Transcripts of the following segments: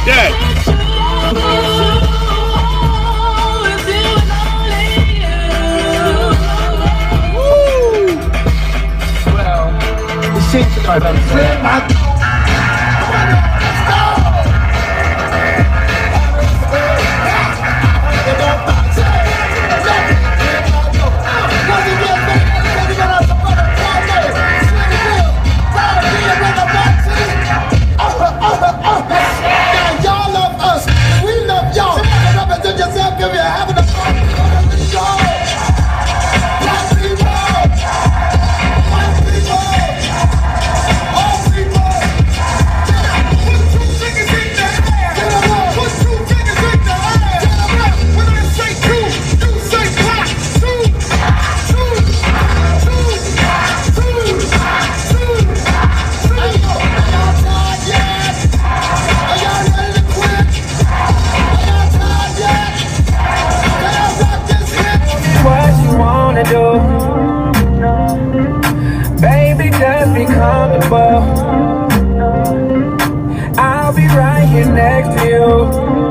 Baby, just be comfortable. I'll be right here next to you.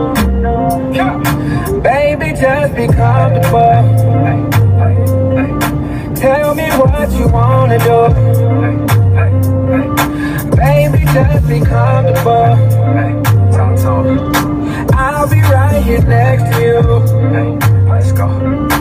Baby, just be comfortable. Tell me what you wanna do. Baby, just be comfortable. I'll be right here next to you. Let's go.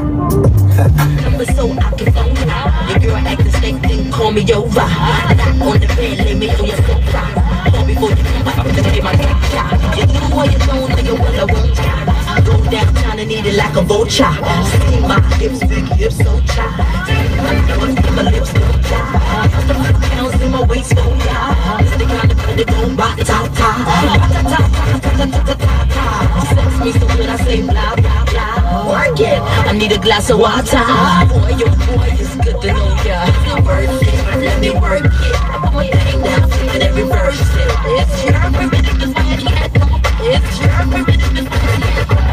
So I can phone out. Your girl acting stank, then call me over. Not on the bed, lay me on your sofa. Call before you come back, just get my top shot. You do what you don't, nigga, what I won't try. Go downtown and eat it like a vulture. See my hips, big hips, so tight. My lips don't die. Pounds in my waist, go down. It's the kind of food that gon' ba-ta-ta. Sex me so good, I say blah, blah, blah. Work it, I need a glass of water. Boy, your boy is good to know ya. Work it, let me work it. Put my thing down, flip it every verse. It's your primitive and funny. It's your primitive and funny.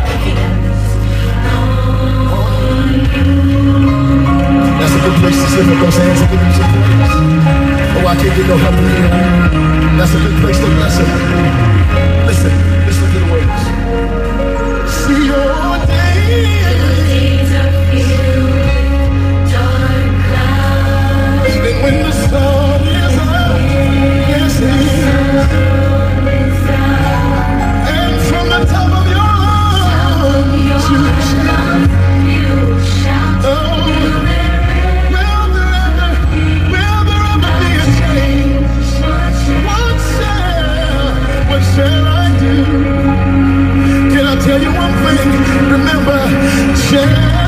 That's a good place to sit with those hands and give him some praise. Oh, I can't get no help from you. That's a good place to bless him. Listen to the words. See your days are filled with dark clouds. Even when the sun is out, yes it is. And from the top of your lungs, you shout. Oh, will there ever be a change? What shall I do? Can I tell you one thing? Remember, share.